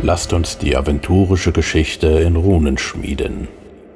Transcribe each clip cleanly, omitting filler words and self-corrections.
Lasst uns die aventurische Geschichte in Runen schmieden.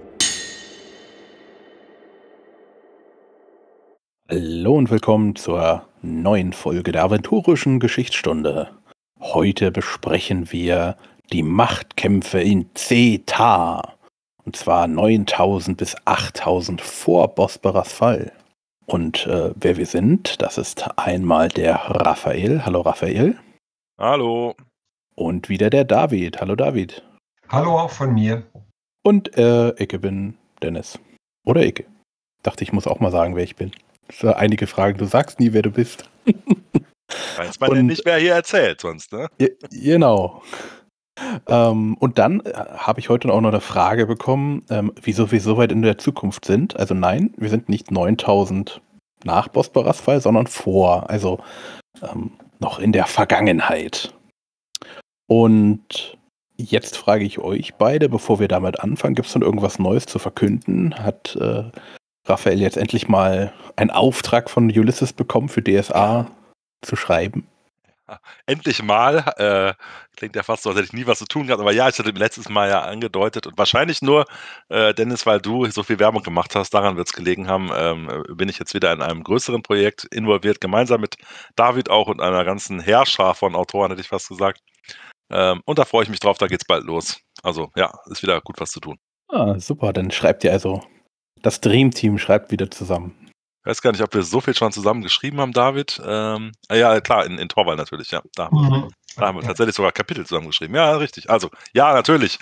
Hallo und willkommen zur neuen Folge der aventurischen Geschichtsstunde. Heute besprechen wir die Machtkämpfe in Zeta. Und zwar 9000 bis 8000 vor Bosperas Fall. Und wer wir sind, das ist einmal der Raphael. Hallo Raphael. Hallo. Und wieder der David. Hallo David. Hallo auch von mir. Und ich bin Dennis. Oder ich. Dachte, ich muss auch mal sagen, wer ich bin. So einige Fragen, du sagst nie, wer du bist. Weiß man ja nicht, wer hier erzählt sonst, ne? Genau. Und dann habe ich heute auch noch eine Frage bekommen, wieso wir so weit in der Zukunft sind. Also nein, wir sind nicht 9000 nach Bosperas Fall, sondern vor. Also noch in der Vergangenheit. Und jetzt frage ich euch beide, bevor wir damit anfangen, gibt es denn irgendwas Neues zu verkünden? Hat Raphael jetzt endlich mal einen Auftrag von Ulysses bekommen, für DSA zu schreiben? Endlich mal. Klingt ja fast so, als hätte ich nie was zu tun gehabt. Aber ja, ich hatte letztes Mal ja angedeutet und wahrscheinlich nur, Dennis, weil du so viel Werbung gemacht hast, daran wird es gelegen haben, bin ich jetzt wieder in einem größeren Projekt involviert, gemeinsam mit David auch und einer ganzen Heerschar von Autoren, hätte ich fast gesagt. Und da freue ich mich drauf, da geht's bald los. Also ja, ist wieder gut was zu tun. Ah, super, dann schreibt ihr also, das Dream-Team schreibt wieder zusammen. Ich weiß gar nicht, ob wir so viel schon zusammen geschrieben haben, David. Ja, klar, in Torvald natürlich, ja. Da haben wir tatsächlich sogar Kapitel zusammen geschrieben. Ja, richtig. Also, ja, natürlich.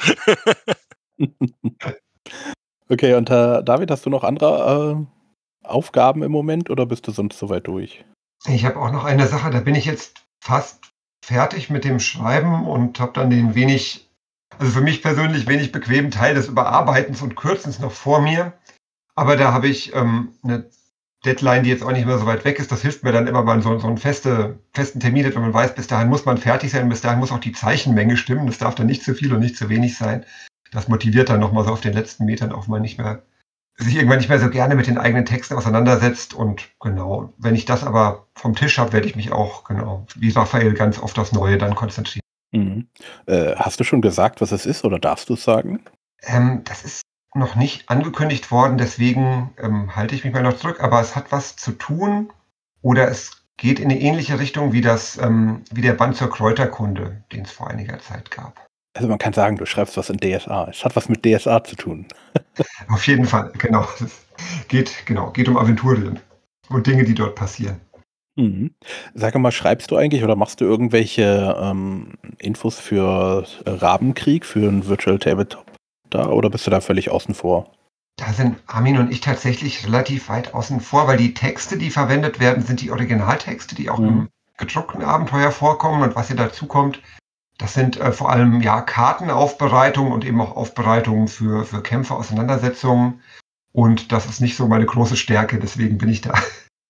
Okay, und David, hast du noch andere Aufgaben im Moment oder bist du sonst soweit durch? Ich habe auch noch eine Sache, da bin ich jetzt fast fertig mit dem Schreiben und habe dann den also für mich persönlich wenig bequemen Teil des Überarbeitens und Kürzens noch vor mir. Aber da habe ich eine Deadline, die jetzt auch nicht mehr so weit weg ist. Das hilft mir dann immer, wenn man so einen festen Termin hat, wenn man weiß, bis dahin muss man fertig sein, bis dahin muss auch die Zeichenmenge stimmen. Das darf dann nicht zu viel und nicht zu wenig sein. Das motiviert dann nochmal so auf den letzten Metern auch mal sich irgendwann nicht mehr so gerne mit den eigenen Texten auseinandersetzt. Und genau, wenn ich das aber vom Tisch habe, werde ich mich auch, genau, wie Raphael, ganz auf das Neue dann konzentrieren. Mhm. Hast du schon gesagt, was es ist, oder darfst du es sagen? Das ist noch nicht angekündigt worden, deswegen halte ich mich mal noch zurück, aber es hat was zu tun oder es geht in eine ähnliche Richtung wie wie der Band zur Kräuterkunde, den es vor einiger Zeit gab. Also man kann sagen, du schreibst was in DSA. Es hat was mit DSA zu tun. Auf jeden Fall, genau. Es geht um Aventurien und Dinge, die dort passieren. Mhm. Sag mal, schreibst du eigentlich oder machst du irgendwelche Infos für Rabenkrieg, für ein Virtual Tabletop da, oder bist du da völlig außen vor? Da sind Armin und ich tatsächlich relativ weit außen vor, weil die Texte, die verwendet werden, sind die Originaltexte, die auch im gedruckten Abenteuer vorkommen. Und was hier dazu kommt, das sind vor allem ja Kartenaufbereitungen und eben auch Aufbereitungen für Kämpfe, Auseinandersetzungen. Und das ist nicht so meine große Stärke, deswegen bin ich da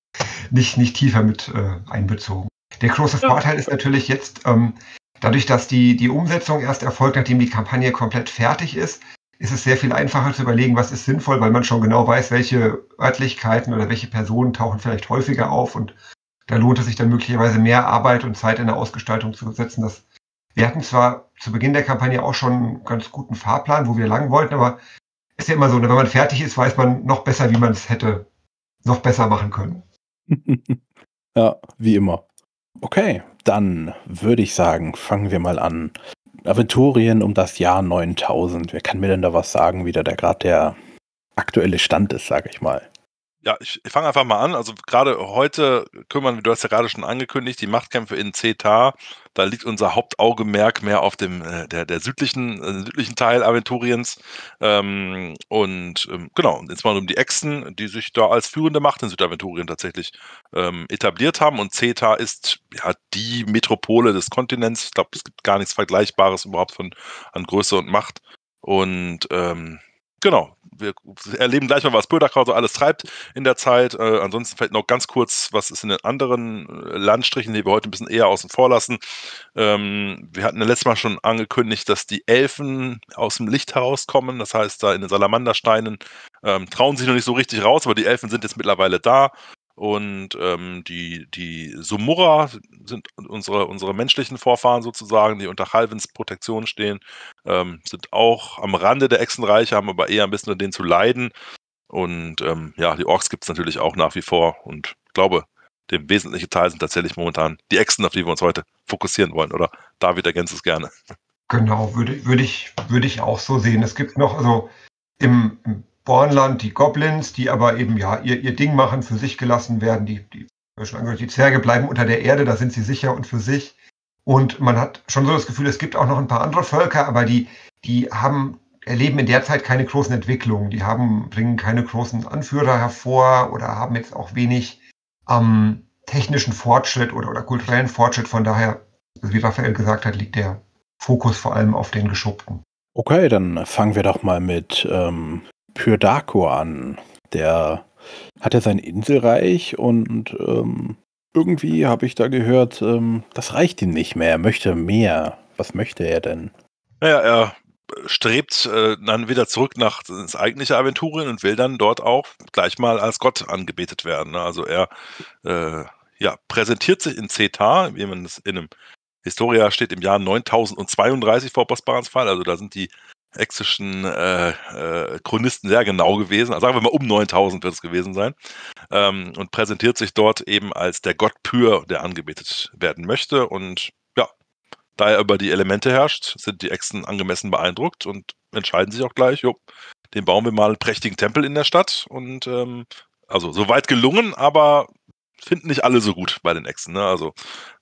nicht tiefer mit einbezogen. Der große Vorteil ist natürlich jetzt, dadurch, dass die Umsetzung erst erfolgt, nachdem die Kampagne komplett fertig ist es sehr viel einfacher zu überlegen, was ist sinnvoll, weil man schon genau weiß, welche Örtlichkeiten oder welche Personen tauchen vielleicht häufiger auf. Und da lohnt es sich dann möglicherweise mehr Arbeit und Zeit in der Ausgestaltung zu setzen. Wir hatten zwar zu Beginn der Kampagne auch schon einen ganz guten Fahrplan, wo wir lang wollten, aber es ist ja immer so, wenn man fertig ist, weiß man noch besser, wie man es hätte noch besser machen können. Ja, wie immer. Okay, dann würde ich sagen, fangen wir mal an. Aventurien um das Jahr 9000. Wer kann mir denn da was sagen, wie da gerade der aktuelle Stand ist, sage ich mal? Ja, ich fange einfach mal an. Also gerade heute du hast ja gerade schon angekündigt, die Machtkämpfe in Zeta. Da liegt unser Hauptaugenmerk mehr auf dem der südlichen Teil Aventuriens. Genau, und jetzt mal um die Echsen, die sich da als führende Macht in Südaventurien tatsächlich etabliert haben. Und Zeta ist ja die Metropole des Kontinents. Ich glaube, es gibt gar nichts Vergleichbares überhaupt an Größe und Macht. Und genau, wir erleben gleich mal, was Böderkraut so alles treibt in der Zeit. Ansonsten vielleicht noch ganz kurz, was ist in den anderen Landstrichen, die wir heute ein bisschen eher außen vor lassen. Wir hatten ja letztes Mal schon angekündigt, dass die Elfen aus dem Licht herauskommen. Das heißt, da in den Salamandersteinen trauen sich noch nicht so richtig raus, aber die Elfen sind jetzt mittlerweile da. Und die Sumurra sind unsere menschlichen Vorfahren sozusagen, die unter Halvins Protektion stehen, sind auch am Rande der Echsenreiche, haben aber eher ein bisschen unter denen zu leiden. Und die Orks gibt es natürlich auch nach wie vor. Und ich glaube, der wesentliche Teil sind tatsächlich momentan die Echsen, auf die wir uns heute fokussieren wollen. Oder David ergänzt es gerne. Genau, würde ich auch so sehen. Es gibt noch, also im Bornland die Goblins, die aber eben ihr Ding machen, für sich gelassen werden. Die Zwerge bleiben unter der Erde, da sind sie sicher und für sich. Und man hat schon so das Gefühl, es gibt auch noch ein paar andere Völker, aber die erleben in der Zeit keine großen Entwicklungen. Die bringen keine großen Anführer hervor oder haben jetzt auch wenig technischen Fortschritt oder kulturellen Fortschritt. Von daher, wie Raphael gesagt hat, liegt der Fokus vor allem auf den Geschuppten. Okay, dann fangen wir doch mal mit Pyrdakor an. Der hat ja sein Inselreich und irgendwie habe ich da gehört, das reicht ihm nicht mehr. Er möchte mehr. Was möchte er denn? Naja, er strebt dann wieder zurück ins eigentliche Aventurien und will dann dort auch gleich mal als Gott angebetet werden. Ne? Also er präsentiert sich in Cetar, wie man es in einem Historia steht, im Jahr 9032 vor Bosbarans Fall. Also da sind die exischen Chronisten sehr genau gewesen. Also sagen wir mal um 9000 wird es gewesen sein. Und präsentiert sich dort eben als der Gott Pyr, der angebetet werden möchte. Und ja, da er über die Elemente herrscht, sind die Echsen angemessen beeindruckt und entscheiden sich auch gleich, den bauen wir mal einen prächtigen Tempel in der Stadt. Und also soweit gelungen, aber finden nicht alle so gut bei den Echsen. Ne? Also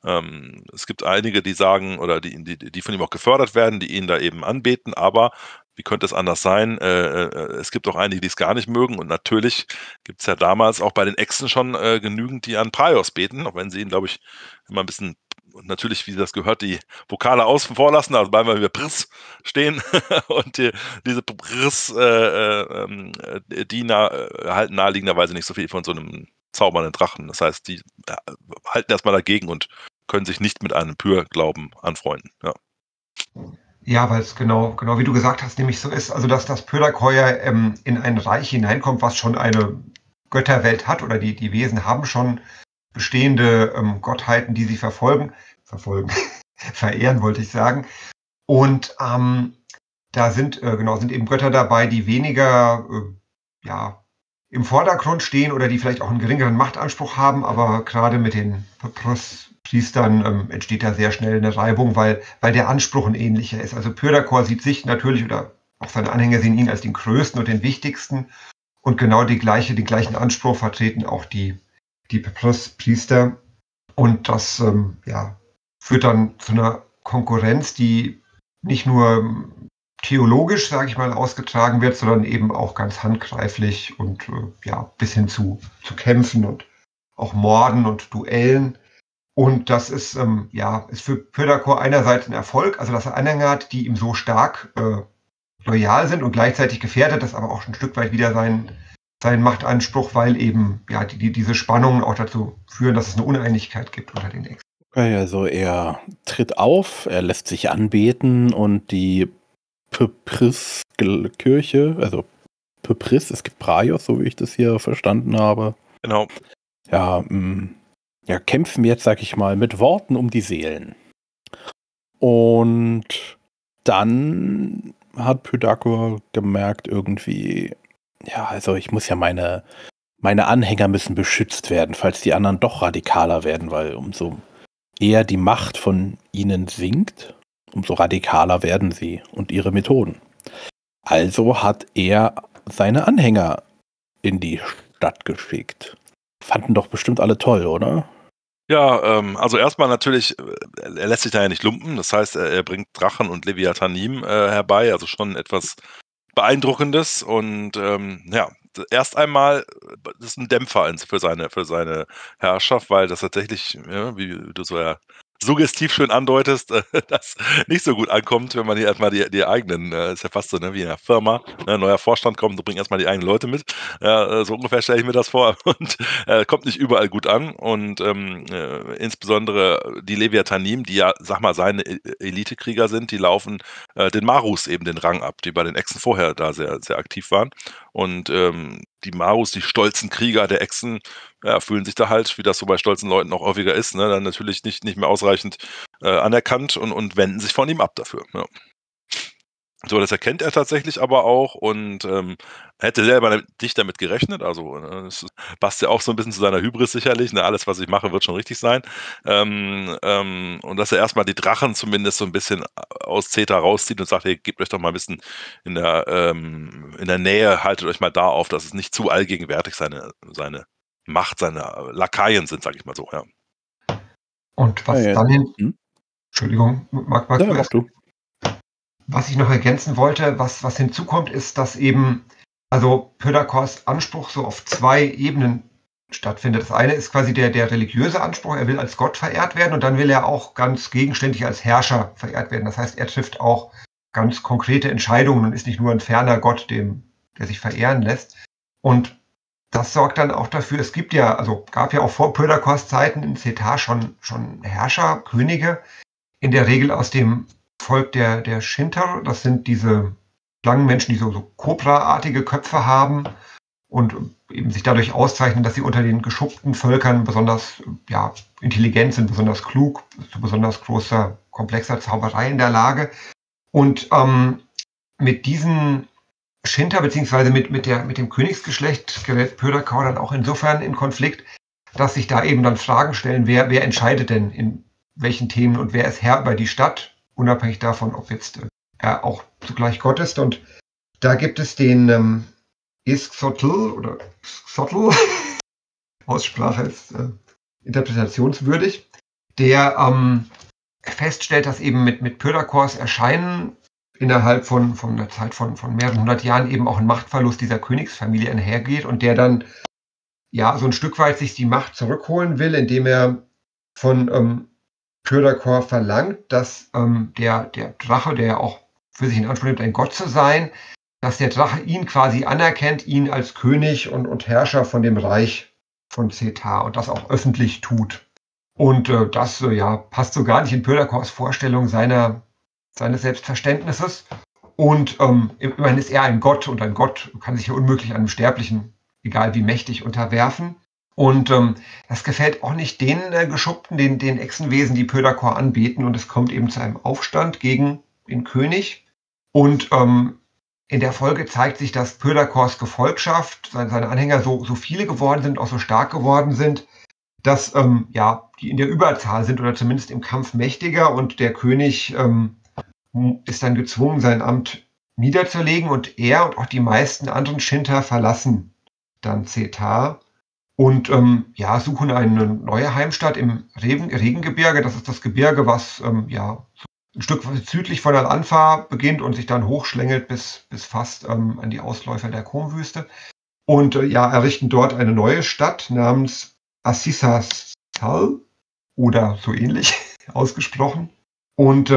es gibt einige, die sagen, oder die von ihm auch gefördert werden, die ihn da eben anbeten, aber wie könnte es anders sein? Es gibt auch einige, die es gar nicht mögen und natürlich gibt es ja damals auch bei den Echsen schon genügend, die an Praios beten, auch wenn sie ihn, glaube ich, immer ein bisschen natürlich, wie das gehört, die Vokale außen vor lassen, also bleiben wir Priss stehen und diese Priss halten naheliegenderweise nicht so viel von so einem zaubernden Drachen. Das heißt, die halten erstmal dagegen und können sich nicht mit einem Pyr-Glauben anfreunden. Ja. Ja, weil es genau wie du gesagt hast, nämlich so ist, also dass das Pyrdakor in ein Reich hineinkommt, was schon eine Götterwelt hat oder die Wesen haben schon bestehende Gottheiten, die sie verfolgen, verehren wollte ich sagen. Und da sind eben Götter dabei, die weniger im Vordergrund stehen oder die vielleicht auch einen geringeren Machtanspruch haben, aber gerade mit den Priestern entsteht da sehr schnell eine Reibung, weil der Anspruch ein ähnlicher ist. Also Pyrdakor sieht sich natürlich, oder auch seine Anhänger sehen ihn als den größten und den wichtigsten und genau den gleichen Anspruch vertreten auch die Priester und das führt dann zu einer Konkurrenz, die nicht nur theologisch, sage ich mal, ausgetragen wird, sondern eben auch ganz handgreiflich und bis hin zu Kämpfen und auch Morden und Duellen. Und das ist für Pyrdakor einerseits ein Erfolg, also dass er Anhänger hat, die ihm so stark loyal sind und gleichzeitig gefährdet das aber auch ein Stück weit wieder seinen Machtanspruch, weil eben diese Spannungen auch dazu führen, dass es eine Uneinigkeit gibt unter den Echsen. Okay, also er tritt auf, er lässt sich anbeten und die Pypris-Kirche, also Pypris, es gibt Praios, so wie ich das hier verstanden habe. Genau. Kämpfen jetzt, sag ich mal, mit Worten um die Seelen. Und dann hat Pyrdakor gemerkt irgendwie, also ich muss ja meine Anhänger müssen beschützt werden, falls die anderen doch radikaler werden, weil umso eher die Macht von ihnen sinkt, umso radikaler werden sie und ihre Methoden. Also hat er seine Anhänger in die Stadt geschickt. Fanden doch bestimmt alle toll, oder? Ja, also erstmal natürlich, er lässt sich da ja nicht lumpen. Das heißt, er bringt Drachen und Leviathanim herbei, also schon etwas Beeindruckendes. Und erst einmal, das ist ein Dämpfer für seine Herrschaft, weil das tatsächlich, wie du so ja suggestiv schön andeutest, das nicht so gut ankommt, wenn man hier erstmal die eigenen, ist ja fast so wie in einer Firma, neuer Vorstand kommt, du bringst erstmal die eigenen Leute mit. So ungefähr stelle ich mir das vor. Und kommt nicht überall gut an. Und insbesondere die Leviathanim, die ja, sag mal, seine Elitekrieger sind, die laufen den Marus eben den Rang ab, die bei den Echsen vorher da sehr, sehr aktiv waren. Und die Marus, die stolzen Krieger der Echsen, ja, fühlen sich da halt, wie das so bei stolzen Leuten auch häufiger ist, ne, dann natürlich nicht mehr ausreichend anerkannt und wenden sich von ihm ab dafür. Ja. So, das erkennt er tatsächlich aber auch und hätte selber nicht damit gerechnet. Also, das passt ja auch so ein bisschen zu seiner Hybris sicherlich. Ne? Alles, was ich mache, wird schon richtig sein. Und dass er erstmal die Drachen zumindest so ein bisschen aus Zeta rauszieht und sagt, hey, gebt euch doch mal ein bisschen in der Nähe, haltet euch mal da auf, dass es nicht zu allgegenwärtig seine Macht, seine Lakaien sind, sag ich mal so, ja. Und was Ja, ja. dann Hm? Entschuldigung, magst Ja, du mach erst? du. Was ich noch ergänzen wollte, was hinzukommt, ist, dass eben, also Pödakors Anspruch so auf 2 Ebenen stattfindet. Das eine ist quasi der religiöse Anspruch, er will als Gott verehrt werden und dann will er auch ganz gegenständlich als Herrscher verehrt werden. Das heißt, er trifft auch ganz konkrete Entscheidungen und ist nicht nur ein ferner Gott, der sich verehren lässt. Und das sorgt dann auch dafür, gab ja auch vor Pödakors Zeiten in Zeta schon Herrscher, Könige, in der Regel aus dem Volk der Shintar. Das sind diese Schlangenmenschen, die so Cobra-artige Köpfe haben und eben sich dadurch auszeichnen, dass sie unter den geschuppten Völkern besonders intelligent sind, besonders klug, zu besonders großer, komplexer Zauberei in der Lage. Und mit diesen Shintar, beziehungsweise mit dem Königsgeschlecht, gerät Pödakor dann auch insofern in Konflikt, dass sich da eben dann Fragen stellen, wer entscheidet denn in welchen Themen und wer ist Herr über die Stadt, unabhängig davon, ob jetzt er auch zugleich Gott ist. Und da gibt es den Isxotl oder Xotl, Aussprache ist interpretationswürdig, der feststellt, dass eben mit Pödakors Erscheinen innerhalb von einer Zeit von mehreren hundert Jahren eben auch ein Machtverlust dieser Königsfamilie einhergeht und der dann so ein Stück weit sich die Macht zurückholen will, indem er von Pödakor verlangt, dass der Drache, der ja auch für sich in Anspruch nimmt, ein Gott zu sein, dass der Drache ihn quasi anerkennt, ihn als König und Herrscher von dem Reich von Zeta und das auch öffentlich tut. Und das passt so gar nicht in Pödakors Vorstellung seines Selbstverständnisses. Und immerhin ist er ein Gott und ein Gott kann sich ja unmöglich einem Sterblichen, egal wie mächtig, unterwerfen. Und das gefällt auch nicht den Geschuppten, den Echsenwesen, die Pödakor anbeten. Und es kommt eben zu einem Aufstand gegen den König. Und in der Folge zeigt sich, dass Pödakors Gefolgschaft, seine Anhänger so viele geworden sind, auch so stark geworden sind, dass die in der Überzahl sind oder zumindest im Kampf mächtiger. Und der König ist dann gezwungen, sein Amt niederzulegen. Und er und auch die meisten anderen Shintar verlassen dann Zeta und suchen eine neue Heimstatt im Regengebirge. Das ist das Gebirge, was ein Stück südlich von Al-Anfa beginnt und sich dann hochschlängelt bis fast an die Ausläufer der Kom-Wüste. Und errichten dort eine neue Stadt namens Assisa-Sal oder so ähnlich ausgesprochen. Und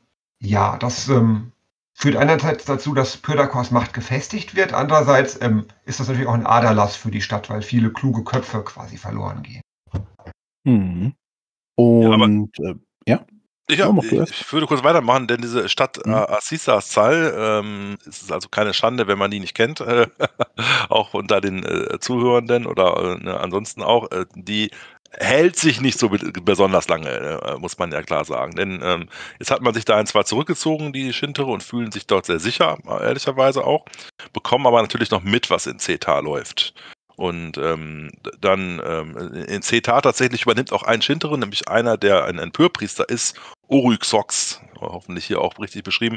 das führt einerseits dazu, dass Pödakors Macht gefestigt wird. Andererseits ist das natürlich auch ein Aderlass für die Stadt, weil viele kluge Köpfe quasi verloren gehen. Mhm. Und Ich mach du erst. würde kurz weitermachen, denn diese Stadt Assisa-Sal, es ist also keine Schande, wenn man die nicht kennt, auch unter den Zuhörenden oder ansonsten auch, die hält sich nicht so besonders lange, muss man ja klar sagen. Denn jetzt hat man sich dahin zwar zurückgezogen, die Shintere, und fühlen sich dort sehr sicher, ehrlicherweise auch, bekommen aber natürlich noch mit, was in Zeta läuft. Und dann in Zeta tatsächlich übernimmt auch ein Shintere, nämlich einer, der ein Pürpriester ist, Oryxox, hoffentlich hier auch richtig beschrieben,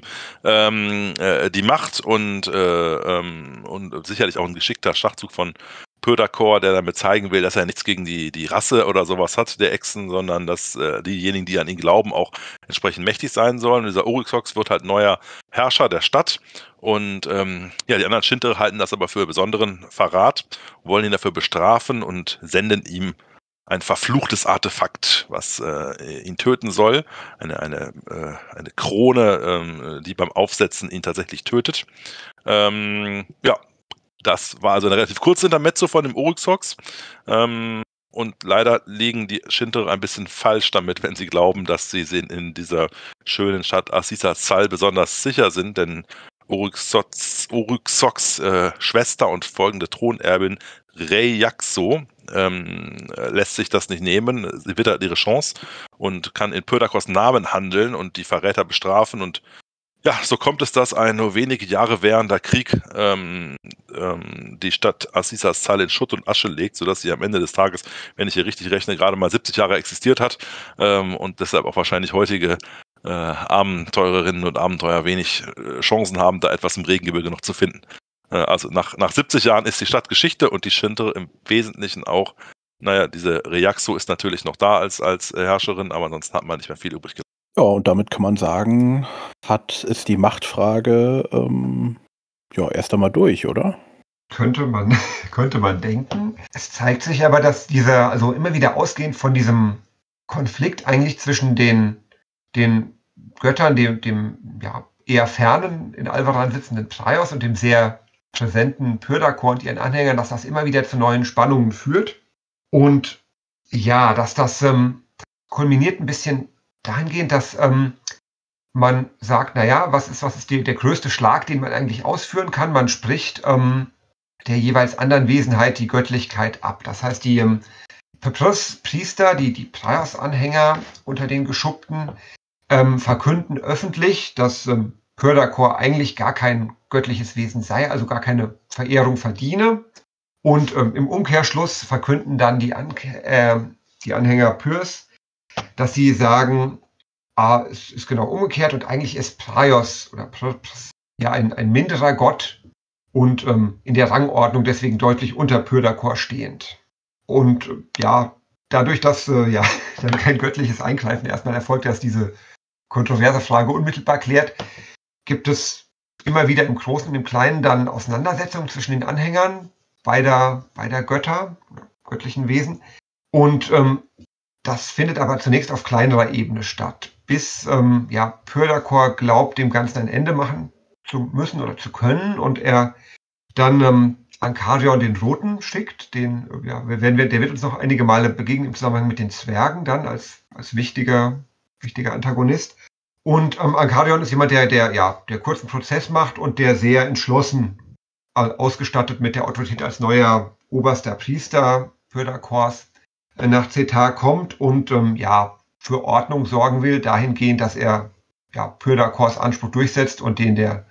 die Macht und sicherlich auch ein geschickter Schachzug von Pödakor, der damit zeigen will, dass er nichts gegen die Rasse oder sowas hat, der Echsen, sondern dass diejenigen, die an ihn glauben, auch entsprechend mächtig sein sollen. Und dieser Oryxox wird halt neuer Herrscher der Stadt. Und die anderen Shintere halten das aber für besonderen Verrat, wollen ihn dafür bestrafen und senden ihm ein verfluchtes Artefakt, was ihn töten soll. Eine Krone, die beim Aufsetzen ihn tatsächlich tötet. Das war also eine relativ kurze Intermezzo von dem Oryxox. Und leider liegen die Shintere ein bisschen falsch damit, wenn sie glauben, dass sie in dieser schönen Stadt Assisa-Sal besonders sicher sind, denn Oryxox Schwester und folgende Thronerbin Rheiaxo lässt sich das nicht nehmen. Sie wittert ihre Chance und kann in Perdakors Namen handeln und die Verräter bestrafen. Und ja, so kommt es, dass ein nur wenige Jahre währender Krieg die Stadt Azizas-Zal in Schutt und Asche legt, sodass sie am Ende des Tages, wenn ich hier richtig rechne, gerade mal 70 Jahre existiert hat und deshalb auch wahrscheinlich heutige Abenteurerinnen und Abenteurer wenig Chancen haben, da etwas im Regengebirge noch zu finden. Also nach 70 Jahren ist die Stadt Geschichte und die Shintere im Wesentlichen auch. Naja, diese Rheiaxo ist natürlich noch da als Herrscherin, aber ansonsten hat man nicht mehr viel übrig gelassen. Ja, und damit kann man sagen, ist die Machtfrage erst einmal durch, oder? Könnte man denken. Es zeigt sich aber, dass also immer wieder ausgehend von diesem Konflikt eigentlich zwischen den Göttern, dem eher fernen, in Alvaran sitzenden Praios und dem sehr präsenten Pyrdakor und ihren Anhängern, dass das immer wieder zu neuen Spannungen führt. Und ja, dass das kulminiert ein bisschen dahingehend, dass man sagt, naja, was ist der größte Schlag, den man eigentlich ausführen kann? Man spricht der jeweils anderen Wesenheit die Göttlichkeit ab. Das heißt, die Priester, die Praios-Anhänger unter den Geschuppten, verkünden öffentlich, dass Pyrdakor eigentlich gar kein göttliches Wesen sei, also gar keine Verehrung verdiene. Und im Umkehrschluss verkünden dann die Anhänger Pyrs, dass sie sagen, es ist genau umgekehrt und eigentlich ist Praios oder ein minderer Gott und in der Rangordnung deswegen deutlich unter Pyrdakor stehend. Und dadurch, dass dann kein göttliches Eingreifen erstmal erfolgt, das diese kontroverse Frage unmittelbar klärt, gibt es immer wieder im Großen und im Kleinen dann Auseinandersetzungen zwischen den Anhängern beider Götter, göttlichen Wesen. Und das findet aber zunächst auf kleinerer Ebene statt, bis Pyrdakor glaubt, dem Ganzen ein Ende machen zu müssen oder zu können und er dann Ankarion den Roten schickt, der wird uns noch einige Male begegnen im Zusammenhang mit den Zwergen dann als wichtiger Antagonist. Und Ankarion ist jemand, der kurzen Prozess macht und der sehr entschlossen ausgestattet mit der Autorität als neuer oberster Priester Pyrdakors nach Zetar kommt und für Ordnung sorgen will, dahingehend, dass er Pyrdakors Anspruch durchsetzt und den der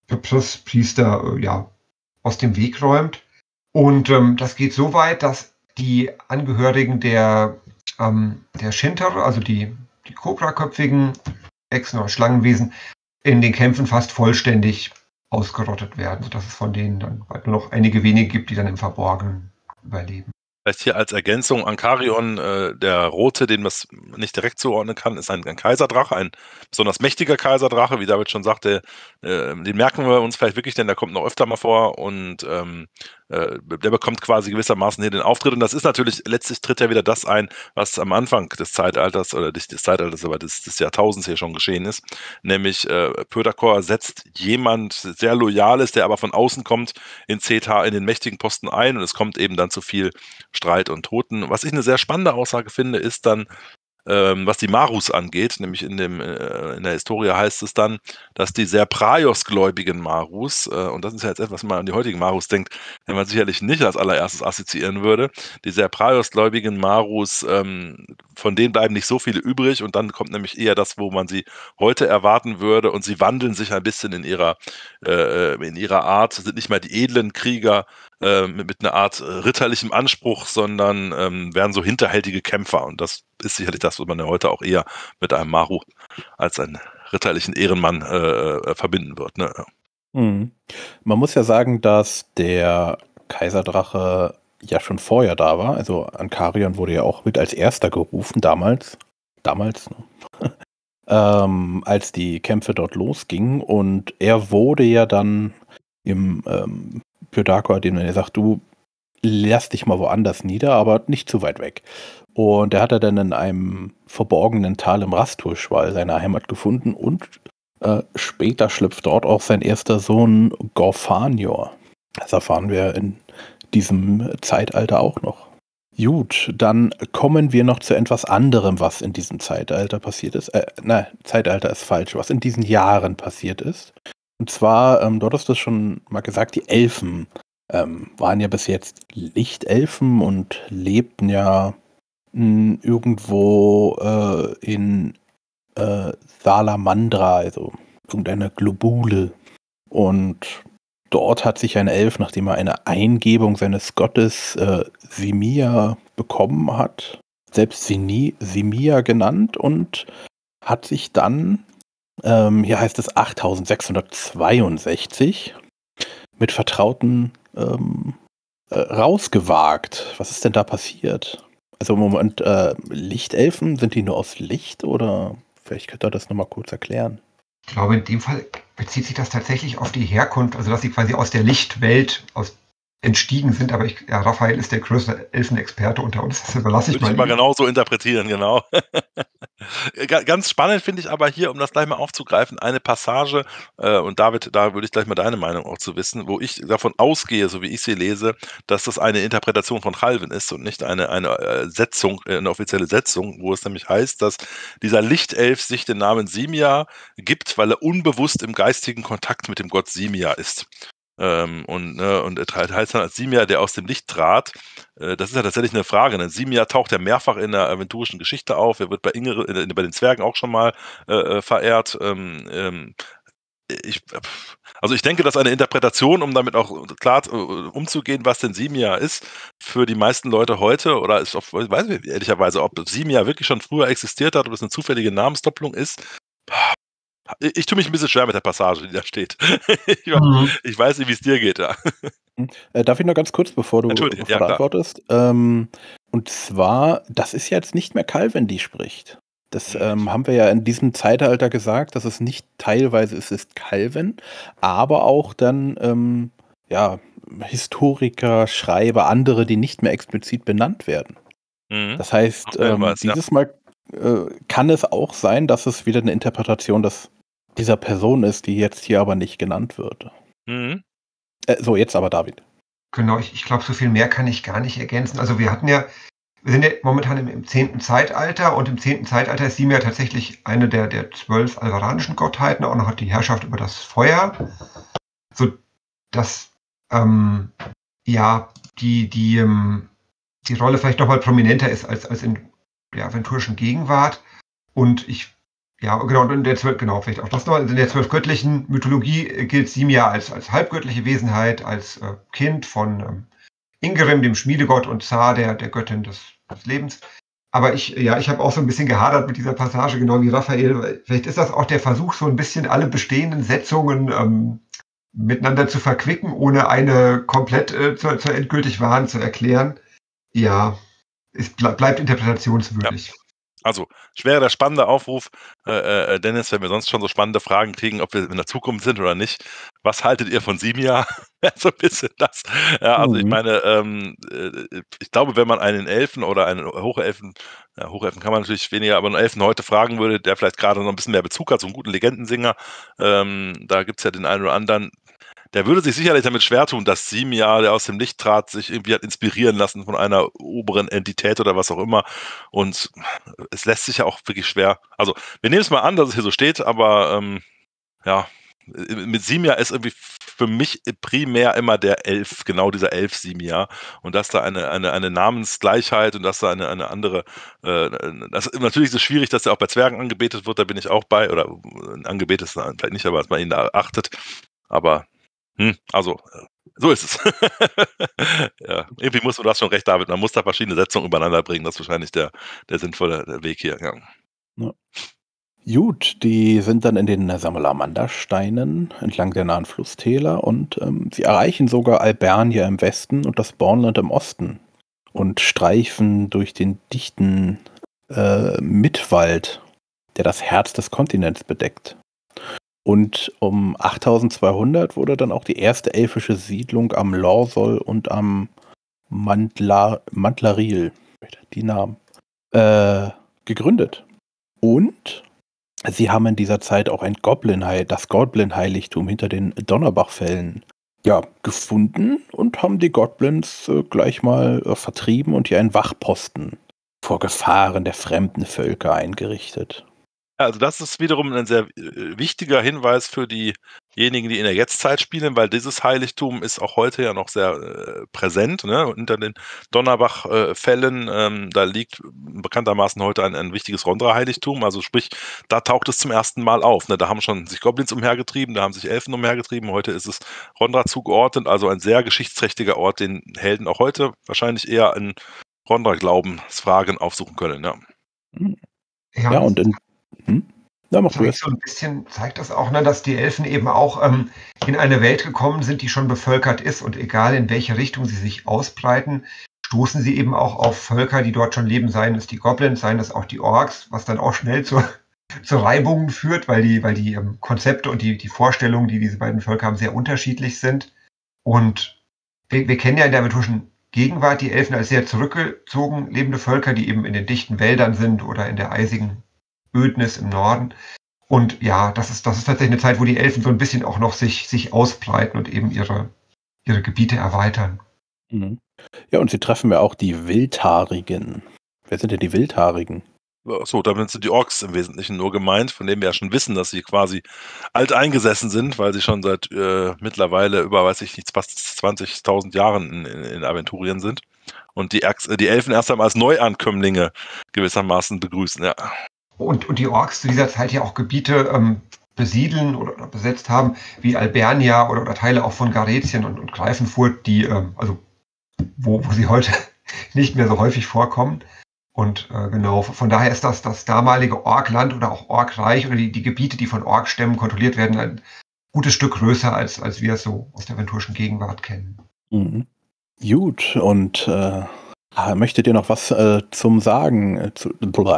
Priester aus dem Weg räumt. Und das geht so weit, dass die Angehörigen der Shintere, also die kobraköpfigen Echsen oder Schlangenwesen, in den Kämpfen fast vollständig ausgerottet werden, sodass es von denen dann bald nur noch einige wenige gibt, die dann im Verborgenen überleben. Vielleicht hier als Ergänzung, Ankarion, der Rote, den man nicht direkt zuordnen kann, ist ein Kaiserdrache, ein besonders mächtiger Kaiserdrache, wie David schon sagte. Den merken wir uns vielleicht wirklich, denn der kommt noch öfter mal vor und der bekommt quasi gewissermaßen hier den Auftritt. Und das ist natürlich, letztlich tritt ja wieder das ein, was am Anfang des Zeitalters, oder nicht des Zeitalters, aber des Jahrtausends hier schon geschehen ist. Nämlich Pyrdakor setzt jemand sehr Loyales, der aber von außen kommt, in Zetar in den mächtigen Posten ein und es kommt eben dann zu viel Streit und Toten. Was ich eine sehr spannende Aussage finde, ist dann, was die Marus angeht, nämlich in der Historie heißt es dann, dass die sehr Praios-gläubigen Marus, und das ist ja jetzt etwas, wenn man an die heutigen Marus denkt, den man sicherlich nicht als allererstes assoziieren würde, die sehr Praios-gläubigen Marus, von denen bleiben nicht so viele übrig und dann kommt nämlich eher das, wo man sie heute erwarten würde und sie wandeln sich ein bisschen in ihrer Art, sind nicht mehr die edlen Krieger, mit einer Art ritterlichem Anspruch, sondern werden so hinterhältige Kämpfer. Und das ist sicherlich das, was man ja heute auch eher mit einem Maru als einen ritterlichen Ehrenmann verbinden wird. Ne? Mhm. Man muss ja sagen, dass der Kaiserdrache ja schon vorher da war. Also Ankarion wurde ja auch mit als erster gerufen damals, als die Kämpfe dort losgingen. Und er wurde ja dann im Pyrdakor, dem er sagt, du lass dich mal woanders nieder, aber nicht zu weit weg. Und er hat er dann in einem verborgenen Tal im Rasturschwall seine Heimat gefunden und später schlüpft dort auch sein erster Sohn Gorfanior. Das erfahren wir in diesem Zeitalter auch noch. Gut, dann kommen wir noch zu etwas anderem, was in diesem Zeitalter passiert ist. Zeitalter ist falsch, was in diesen Jahren passiert ist. Und zwar, du hattest das schon mal gesagt, die Elfen waren ja bis jetzt Lichtelfen und lebten ja irgendwo in Salamandra, also irgendeiner Globule. Und dort hat sich ein Elf, nachdem er eine Eingebung seines Gottes Simia bekommen hat, selbst Simia genannt und hat sich dann, hier heißt es 8662, mit Vertrauten rausgewagt. Was ist denn da passiert? Also im Moment, Lichtelfen, sind die nur aus Licht oder vielleicht könnt ihr das nochmal kurz erklären? Ich glaube, in dem Fall bezieht sich das tatsächlich auf die Herkunft, also dass sie quasi aus der Lichtwelt entstiegen sind, aber Raphael ist der größte Elfenexperte unter uns, das überlasse ich Würde ich mal mal ihm. genauso interpretieren, genau. Ganz spannend finde ich aber hier, um das gleich mal aufzugreifen, eine Passage, und David, da würde ich gleich mal deine Meinung auch zu wissen, wo ich davon ausgehe, so wie ich sie lese, dass das eine Interpretation von Calvin ist und nicht eine Setzung, eine offizielle Setzung, wo es nämlich heißt, dass dieser Lichtelf sich den Namen Simia gibt, weil er unbewusst im geistigen Kontakt mit dem Gott Simia ist. Und er heißt dann als Simia, der aus dem Licht trat. Das ist ja tatsächlich eine Frage. Ne? Simia taucht ja mehrfach in der aventurischen Geschichte auf. Er wird bei den Zwergen auch schon mal verehrt. Ich denke, dass eine Interpretation, um damit auch klar umzugehen, was denn Simia ist, für die meisten Leute heute, oder ist auch, weiß ich ehrlicherweise, ob Simia wirklich schon früher existiert hat oder es eine zufällige Namensdoppelung ist. Ich tue mich ein bisschen schwer mit der Passage, die da steht. Ich weiß nicht, wie es dir geht. Ja. Darf ich noch ganz kurz, bevor du Entschuldige, ja klar. antwortest? Und zwar, das ist jetzt nicht mehr Calvin, die spricht. Das haben wir ja in diesem Zeitalter gesagt, dass es nicht teilweise ist Calvin, aber auch dann Historiker, Schreiber, andere, die nicht mehr explizit benannt werden. Das heißt, dieses Mal kann es auch sein, dass es wieder eine Interpretation dieser Person ist, die jetzt hier aber nicht genannt wird. Mhm. So, jetzt aber David. Genau, ich glaube, so viel mehr kann ich gar nicht ergänzen. Also wir sind ja momentan im 10. Zeitalter und im 10. Zeitalter ist Simia tatsächlich eine der 12 alvaranischen Gottheiten, auch noch hat die Herrschaft über das Feuer, so dass die Rolle vielleicht nochmal prominenter ist als in der aventurischen Gegenwart. Und und in der 12, vielleicht auch das noch, in der 12 göttlichen Mythologie gilt Simia als halbgöttliche Wesenheit, als Kind von Ingerim, dem Schmiedegott, und Zar, der Göttin des Lebens. Aber ich habe auch so ein bisschen gehadert mit dieser Passage, genau wie Raphael, weil vielleicht ist das auch der Versuch, so ein bisschen alle bestehenden Setzungen miteinander zu verquicken, ohne eine komplett zur endgültig wahren zu erklären. Ja, es bleibt interpretationswürdig. Ja. Also, wäre der spannende Aufruf, Dennis, wenn wir sonst schon so spannende Fragen kriegen, ob wir in der Zukunft sind oder nicht. Was haltet ihr von Simia? So ein bisschen das. Ja, also ich meine, ich glaube, wenn man einen Elfen oder einen Hochelfen kann man natürlich weniger, aber einen Elfen heute fragen würde, der vielleicht gerade noch ein bisschen mehr Bezug hat, so einen guten Legendensinger, da gibt es ja den einen oder anderen, der würde sich sicherlich damit schwer tun, dass Simia, der aus dem Licht trat, sich irgendwie hat inspirieren lassen von einer oberen Entität oder was auch immer. Und es lässt sich ja auch wirklich schwer. Also, wir nehmen es mal an, dass es hier so steht, aber mit Simia ist irgendwie für mich primär immer der Elf, genau dieser Elf Simia. Und dass da eine Namensgleichheit und dass da eine andere, natürlich ist es schwierig, dass er auch bei Zwergen angebetet wird, da bin ich auch bei, oder angebetet ist vielleicht nicht, aber dass man ihn da achtet. Aber so ist es. Ja, irgendwie du hast schon recht, David, man muss da verschiedene Setzungen übereinander bringen, das ist wahrscheinlich der sinnvolle Weg hier. Ja. Gut, die sind dann in den Salamander-Steinen entlang der nahen Flusstäler und sie erreichen sogar Albernia im Westen und das Bornland im Osten und streifen durch den dichten Mittwald, der das Herz des Kontinents bedeckt. Und um 8200 wurde dann auch die erste elfische Siedlung am Lorsol und am Mantlaril, die Namen, gegründet. Und sie haben in dieser Zeit auch das Goblin-Heiligtum hinter den Donnerbachfällen gefunden und haben die Goblins gleich mal vertrieben und hier einen Wachposten vor Gefahren der fremden Völker eingerichtet. Also das ist wiederum ein sehr wichtiger Hinweis für die diejenigen, die in der Jetztzeit spielen, weil dieses Heiligtum ist auch heute ja noch sehr präsent, ne? Unter den Donnerbach-Fällen, da liegt bekanntermaßen heute ein wichtiges Rondra-Heiligtum, also sprich, da taucht es zum ersten Mal auf. Ne? Da haben schon sich Goblins umhergetrieben, da haben sich Elfen umhergetrieben, heute ist es Rondra zugeordnet, also ein sehr geschichtsträchtiger Ort, den Helden auch heute wahrscheinlich eher in Rondra-Glaubensfragen aufsuchen können. Ja, Ja, und ja, mach du zeigt erst. so ein bisschen, zeigt das auch, ne, dass die Elfen eben auch in eine Welt gekommen sind, die schon bevölkert ist, und egal in welche Richtung sie sich ausbreiten, stoßen sie eben auch auf Völker, die dort schon leben, seien es die Goblins, seien es auch die Orks, was dann auch schnell zu Reibungen führt, weil die Konzepte und die Vorstellungen, die diese beiden Völker haben, sehr unterschiedlich sind. Und wir kennen ja in der aventurischen Gegenwart die Elfen als sehr zurückgezogen lebende Völker, die eben in den dichten Wäldern sind oder in der eisigen Ödnis im Norden. Und ja, das ist tatsächlich eine Zeit, wo die Elfen so ein bisschen auch noch sich ausbreiten und eben ihre Gebiete erweitern. Mhm. Ja, und sie treffen ja auch die Wildhaarigen. Wer sind denn die Wildhaarigen? so, damit sind die Orks im Wesentlichen nur gemeint, von denen wir ja schon wissen, dass sie quasi alt eingesessen sind, weil sie schon seit mittlerweile über, weiß ich nicht, fast 20.000 Jahren in Aventurien sind. Und die Elfen erst einmal als Neuankömmlinge gewissermaßen begrüßen, ja. Und die Orks zu dieser Zeit ja auch Gebiete besiedeln oder besetzt haben, wie Albernia oder Teile auch von Garetien und Greifenfurt, die, also wo sie heute nicht mehr so häufig vorkommen. Und genau, von daher ist das damalige Orkland oder auch Orkreich oder die Gebiete, die von Orkstämmen kontrolliert werden, ein gutes Stück größer, als wir es so aus der aventurischen Gegenwart kennen. Mhm. Gut, und möchtet ihr noch was zum Sagen, zu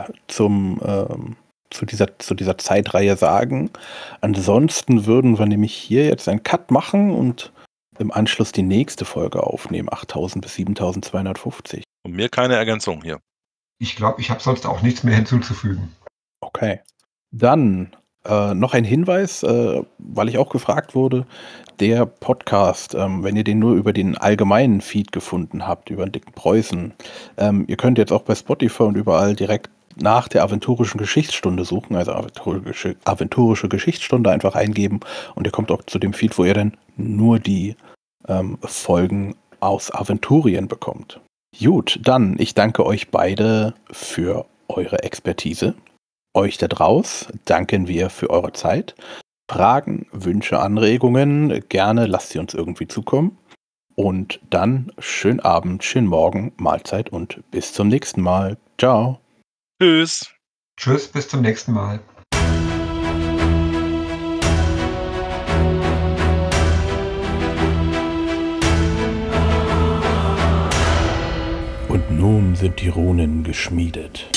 dieser Zeitreihe sagen? Ansonsten würden wir nämlich hier jetzt einen Cut machen und im Anschluss die nächste Folge aufnehmen, 8000 bis 7250. Und mir keine Ergänzung hier. Ich glaube, ich habe sonst auch nichts mehr hinzuzufügen. Okay. Dann noch ein Hinweis, weil ich auch gefragt wurde, der Podcast, wenn ihr den nur über den allgemeinen Feed gefunden habt, über den dicken Preußen, ihr könnt jetzt auch bei Spotify und überall direkt nach der aventurischen Geschichtsstunde suchen, also aventurische Geschichtsstunde einfach eingeben, und ihr kommt auch zu dem Feed, wo ihr dann nur die Folgen aus Aventurien bekommt. Gut, dann, ich danke euch beide für eure Expertise. Euch da draußen danken wir für eure Zeit. Fragen, Wünsche, Anregungen, gerne lasst sie uns irgendwie zukommen. Und dann schönen Abend, schönen Morgen, Mahlzeit und bis zum nächsten Mal. Ciao. Tschüss. Tschüss, bis zum nächsten Mal. Und nun sind die Runen geschmiedet.